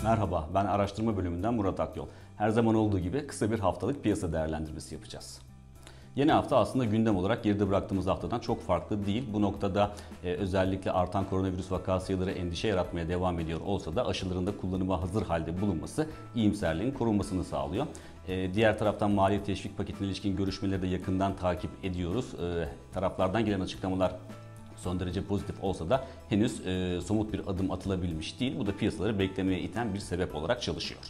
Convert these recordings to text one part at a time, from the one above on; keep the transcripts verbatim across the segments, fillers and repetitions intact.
Merhaba, ben araştırma bölümünden Murat Akyol. Her zaman olduğu gibi kısa bir haftalık piyasa değerlendirmesi yapacağız. Yeni hafta aslında gündem olarak geride bıraktığımız haftadan çok farklı değil. Bu noktada e, özellikle artan koronavirüs vaka sayıları endişe yaratmaya devam ediyor olsa da aşıların da kullanıma hazır halde bulunması iyimserliğin korunmasını sağlıyor. E, diğer taraftan mali teşvik paketine ilişkin görüşmeleri de yakından takip ediyoruz. E, taraflardan gelen açıklamalar son derece pozitif olsa da henüz e, somut bir adım atılabilmiş değil. Bu da piyasaları beklemeye iten bir sebep olarak çalışıyor.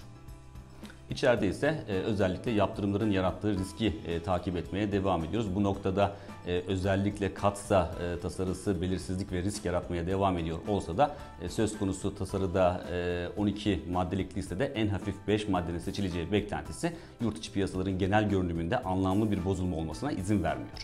İçeride ise e, özellikle yaptırımların yarattığı riski e, takip etmeye devam ediyoruz. Bu noktada e, özellikle katsa e, tasarısı belirsizlik ve risk yaratmaya devam ediyor olsa da e, söz konusu tasarıda e, on iki maddelik listede en hafif beş maddenin seçileceği beklentisi yurt içi piyasaların genel görünümünde anlamlı bir bozulma olmasına izin vermiyor.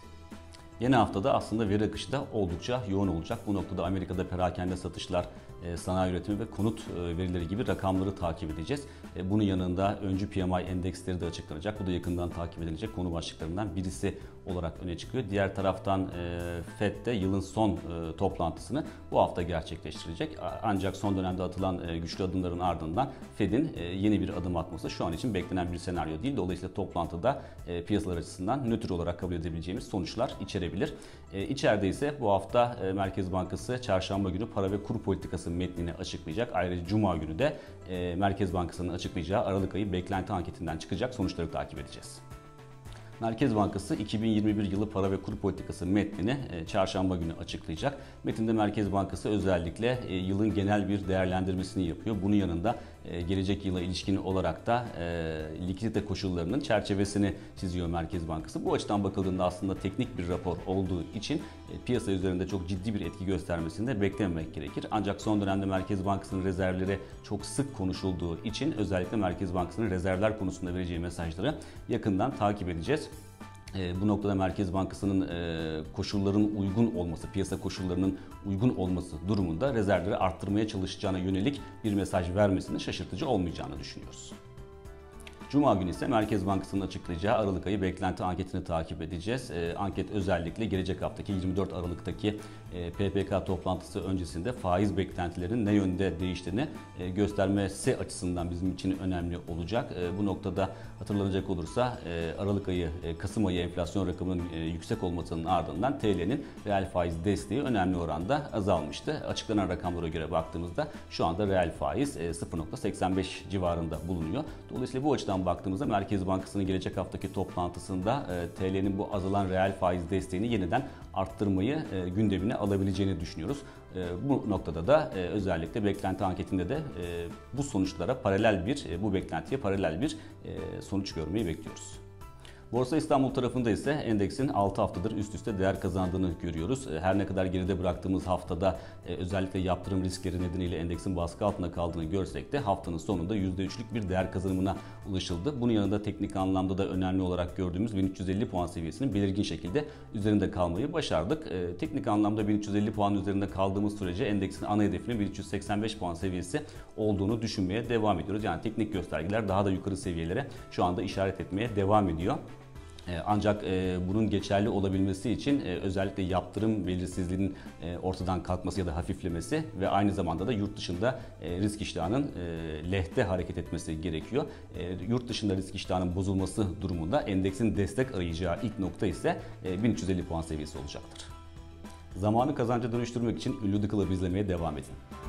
Yeni haftada aslında veri akışı da oldukça yoğun olacak. Bu noktada Amerika'da perakende satışlar, sanayi üretimi ve konut verileri gibi rakamları takip edeceğiz. Bunun yanında öncü P M I endeksleri de açıklanacak. Bu da yakından takip edilecek konu başlıklarından birisi olarak öne çıkıyor. Diğer taraftan Fed de yılın son toplantısını bu hafta gerçekleştirecek. Ancak son dönemde atılan güçlü adımların ardından Fed'in yeni bir adım atması şu an için beklenen bir senaryo değil. Dolayısıyla toplantıda piyasalar açısından nötr olarak kabul edebileceğimiz sonuçlar içerebilir. İçeride ise bu hafta Merkez Bankası çarşamba günü para ve kur politikası metnini açıklayacak. Ayrıca Cuma günü de Merkez Bankası'nın açıklayacağı Aralık ayı beklenti anketinden çıkacak sonuçları takip edeceğiz. Merkez Bankası iki bin yirmi bir yılı para ve kur politikası metnini çarşamba günü açıklayacak. Metinde Merkez Bankası özellikle yılın genel bir değerlendirmesini yapıyor. Bunun yanında gelecek yıla ilişkin olarak da likidite koşullarının çerçevesini çiziyor Merkez Bankası. Bu açıdan bakıldığında aslında teknik bir rapor olduğu için piyasa üzerinde çok ciddi bir etki göstermesini de beklememek gerekir. Ancak son dönemde Merkez Bankası'nın rezervleri çok sık konuşulduğu için özellikle Merkez Bankası'nın rezervler konusunda vereceği mesajları yakından takip edeceğiz. Bu noktada Merkez Bankası'nın koşulların uygun olması, piyasa koşullarının uygun olması durumunda rezervleri arttırmaya çalışacağına yönelik bir mesaj vermesinin şaşırtıcı olmayacağını düşünüyoruz. Cuma günü ise Merkez Bankası'nın açıklayacağı Aralık ayı beklenti anketini takip edeceğiz. E, anket özellikle gelecek haftaki yirmi dört Aralık'taki e, P P K toplantısı öncesinde faiz beklentilerinin ne yönde değiştiğini e, göstermesi açısından bizim için önemli olacak. E, bu noktada hatırlanacak olursa e, Aralık ayı, e, Kasım ayı enflasyon rakamının e, yüksek olmasının ardından T L'nin reel faiz desteği önemli oranda azalmıştı. Açıklanan rakamlara göre baktığımızda şu anda reel faiz e, sıfır nokta seksen beş civarında bulunuyor. Dolayısıyla bu açıdan baktığımızda Merkez Bankası'nın gelecek haftaki toplantısında T L'nin bu azalan reel faiz desteğini yeniden arttırmayı gündemine alabileceğini düşünüyoruz. Bu noktada da özellikle beklenti anketinde de bu sonuçlara paralel bir, bu beklentiye paralel bir sonuç görmeyi bekliyoruz. Borsa İstanbul tarafında ise endeksin altı haftadır üst üste değer kazandığını görüyoruz. Her ne kadar geride bıraktığımız haftada özellikle yaptırım riskleri nedeniyle endeksin baskı altında kaldığını görsek de haftanın sonunda yüzde üçlük bir değer kazanımına ulaşıldı. Bunun yanında teknik anlamda da önemli olarak gördüğümüz bin üç yüz elli puan seviyesinin belirgin şekilde üzerinde kalmayı başardık. Teknik anlamda bin üç yüz elli puan üzerinde kaldığımız sürece endeksin ana hedefinin bin üç yüz seksen beş puan seviyesi olduğunu düşünmeye devam ediyoruz. Yani teknik göstergeler daha da yukarı seviyelere şu anda işaret etmeye devam ediyor. Ancak bunun geçerli olabilmesi için özellikle yaptırım belirsizliğinin ortadan kalkması ya da hafiflemesi ve aynı zamanda da yurt dışında risk iştahının lehte hareket etmesi gerekiyor. Yurt dışında risk iştahının bozulması durumunda endeksin destek arayacağı ilk nokta ise bin üç yüz elli puan seviyesi olacaktır. Zamanı kazanca dönüştürmek için ünlü The Club'ı izlemeye devam edin.